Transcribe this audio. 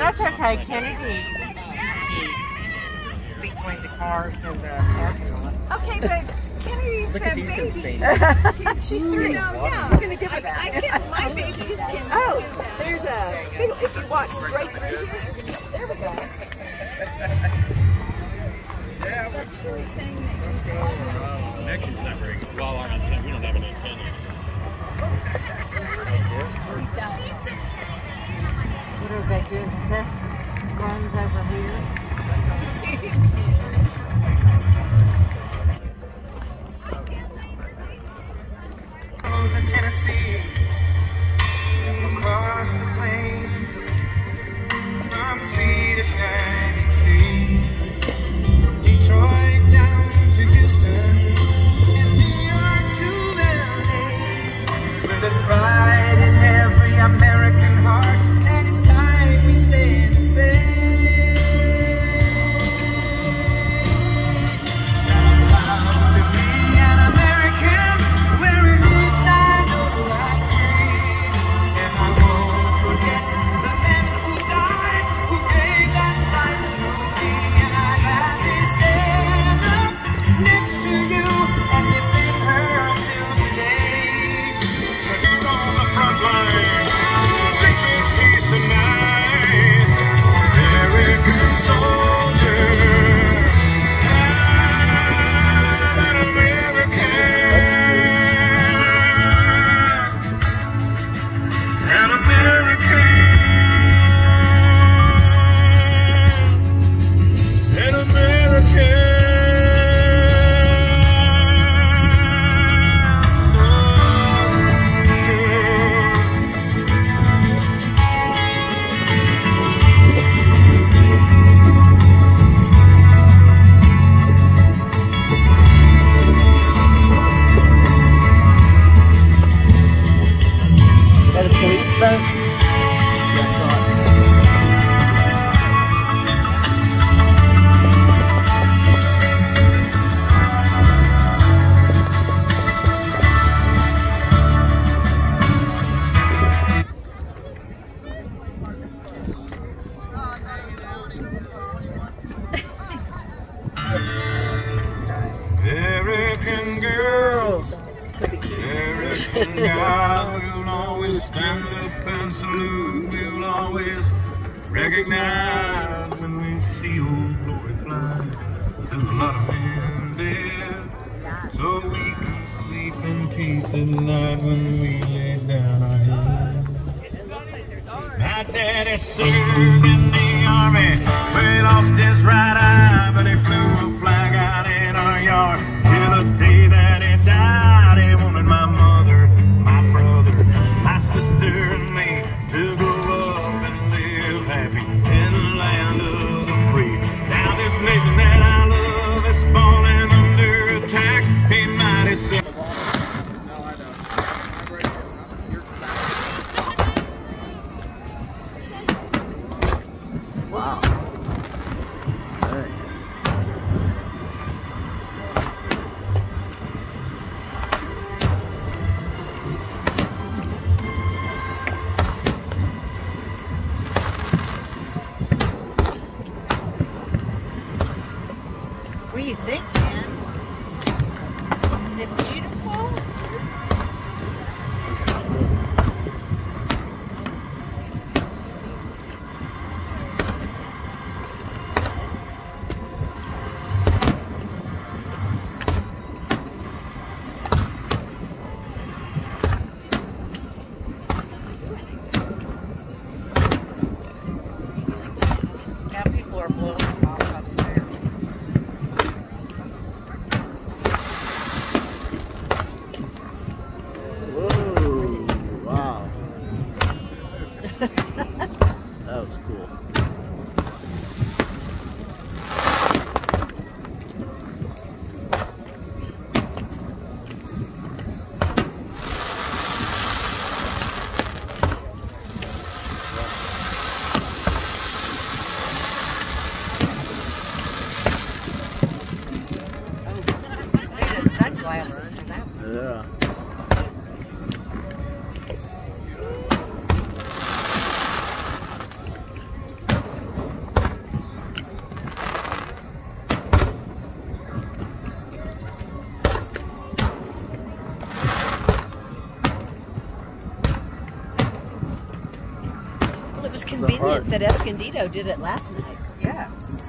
That's okay, Kennedy. Between the cars and the parking lot. Okay, but Kennedy's a baby. She's 3. Yeah, I'm gonna give her that. My babies can. Oh, there's a. If you walk straight through here, there we go. Connection's not very good. Well, our antenna, we don't have an antenna. What are they doing? Test runs over here. In Tennessee, across the plains of Texas, from sea to shining sea, from Detroit down to Houston, and New York to LA, with this pride in every American heart, and it's time we stand and say, proud to be an American, where it is I know I can, and I won't forget the men who died, who gave that life to me, and I gladly stand up next to you and defend her still today. 'Cause you're on the front line, sleeping peace tonight, American soldier, an American, an American, an American. Is that a police boat? I saw it. American girl, American girl, we'll always stand up and salute. We'll always recognize when we see old glory fly. There's a lot of men dead, so we can sleep in peace at night when we lay down our heads. My daddy served in the army, but he lost his right eye, but he flew a flag out in our yard till the day that he died. He wanted my mother, my brother, my sister, and me to grow up and live happy in the land of the free. Now this nation that I love is falling under attack. He might have said. Wow. Hey. What do you think, man? Is it beautiful? Now people are blowing them off up there. Whoa. Wow. That was cool. Needed sunglasses for that one. Yeah. smart. that Escondido did it last night. Yes.